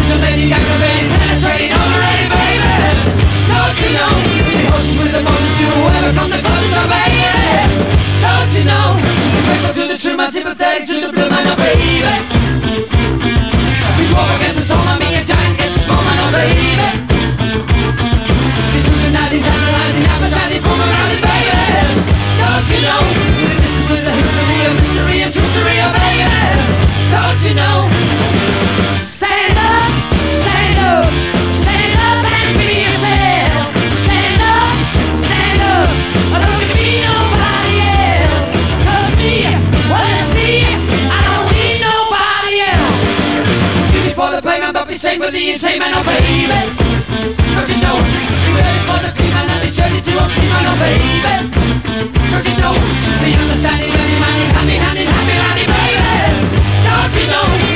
Scintillating, captivating, penetrating, already, baby. Don't you know? He hosts with emotions to whoever comes the closest, baby. Don't you know? Faithful to the true, my sympathetic to the blue, man, oh baby. We dwarf against the tall, I mean a giant against the small, man, oh baby. He's scrutinizing, tantalizing, appetizing for morality, baby. Don't you know? This is with the history of mystery and trickery, oh baby. Don't you know? Stand up, stand up, stand up and be yourself. Stand up, stand up, don't you be nobody else. 'Cause me, what I see, I don't need nobody else. You be for the playman, but be safe for the insane man, oh baby. Don't you know? Be ready for the clean man, and be ready to obscene man, oh baby. Don't you know? Be understanding, ready, minding, happy, handing, happy, landing, baby. Don't you know?